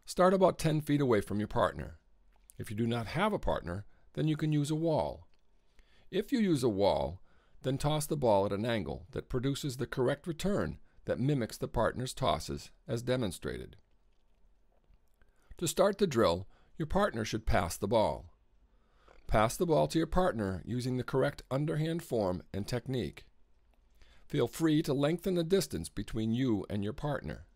Start about 10 feet away from your partner. If you do not have a partner, then you can use a wall. If you use a wall, then toss the ball at an angle that produces the correct return that mimics the partner's tosses as demonstrated. To start the drill, your partner should pass the ball. Pass the ball to your partner using the correct underhand form and technique. Feel free to lengthen the distance between you and your partner.